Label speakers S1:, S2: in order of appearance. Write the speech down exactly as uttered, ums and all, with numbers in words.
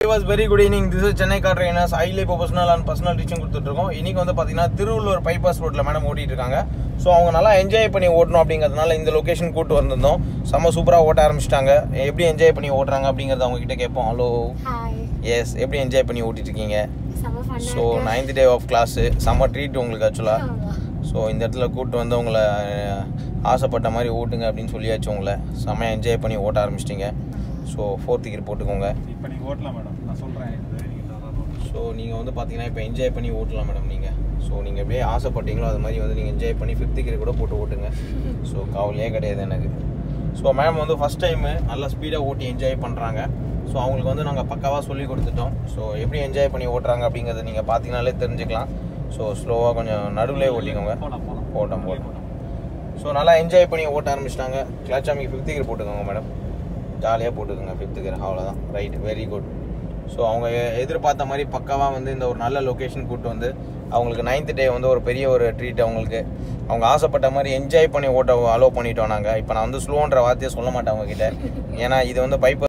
S1: viewers, very good evening. This is Chennai car trainers, highly professional and personal teaching கொடுத்துட்ருக்கோம். இன்னைக்கு வந்து பார்த்தீங்கன்னா Tiruvallur bypass ரோட்ல மேடம் ஓட்டிட்டு இருக்காங்க. ஸோ அவங்க நல்லா என்ஜாய் பண்ணி ஓட்டணும் அப்படிங்கிறதுனால இந்த லொக்கேஷன் கூட்டு வந்திருந்தோம். செம்ம சூப்பராக ஓட்ட ஆரம்பிச்சிட்டாங்க. எப்படி என்ஜாய் பண்ணி ஓட்டுறாங்க அப்படிங்கிறத அவங்க கிட்ட கேட்போம். ஹலோ, எஸ், எப்படி என்ஜாய் பண்ணி ஓட்டிட்டு இருக்கீங்க? So ninth day of class, செம்ம ட்ரீட் உங்களுக்கு ஆக்சுவலாக. ஸோ இந்த இடத்துல கூப்பிட்டு வந்து உங்களை ஆசைப்பட்ட மாதிரி ஓட்டுங்க அப்படின்னு சொல்லியாச்சு. உங்களை செம்மையாக என்ஜாய் பண்ணி ஓட்ட ஆரம்பிச்சிட்டிங்க. ஸோ ஃபோர்த் கியர் போட்டுக்கோங்க.
S2: இப்போ நீங்கள் ஓட்டலாம் மேடம், நான் சொல்கிறேன்.
S1: ஸோ நீங்கள் வந்து பார்த்தீங்கன்னா இப்போ என்ஜாய் பண்ணி ஓட்டலாம் மேடம் நீங்கள். ஸோ நீங்கள் எப்படியே ஆசைப்பட்டீங்களோ அது மாதிரி வந்து நீங்கள் என்ஜாய் பண்ணி ஃபிஃப்த் கியர் கூட போட்டு ஓட்டுங்க. ஸோ கவலையே கிடையாது எனக்கு. ஸோ மேம் வந்து ஃபஸ்ட் டைமு நல்லா ஸ்பீடாக ஓட்டி என்ஜாய் பண்ணுறாங்க. ஸோ அவங்களுக்கு வந்து நாங்கள் பக்காவாக சொல்லி கொடுத்துட்டோம். ஸோ எப்படி என்ஜாய் பண்ணி ஓட்டுறாங்க அப்படிங்கிறத நீங்கள் பார்த்தீங்கனாலே தெரிஞ்சுக்கலாம். ஸோ ஸ்லோவாக கொஞ்சம் நடுவிலே ஓட்டிக்கோங்க. போட்டோம் போட்டோம் ஸோ நல்லா என்ஜாய் பண்ணி ஓட்ட ஆரம்பிச்சிட்டாங்க. கிளச் அமைக்கு ஃபிஃப்த் கியர் போட்டுக்கோங்க மேடம். ஜாலியாக போட்டுக்கோங்க ஃபிஃப்த் கியர், அவ்வளோதான். Right, very good. ஸோ அவங்க எதிர்பார்த்த மாதிரி பக்காவாக வந்து இந்த ஒரு நல்ல லொக்கேஷன் கூப்பிட்டு வந்து அவங்களுக்கு நைன்த் டே வந்து ஒரு பெரிய ஒரு ட்ரீட். அவங்களுக்கு அவங்க ஆசைப்பட்ட மாதிரி என்ஜாய் பண்ணி ஓட்ட அலோவ் பண்ணிட்டோம் நாங்கள். இப்போ நான் வந்து ஸ்லோன்ற வார்த்தையை சொல்ல மாட்டேன் அவங்கக்கிட்ட, ஏன்னா இது வந்து பைப்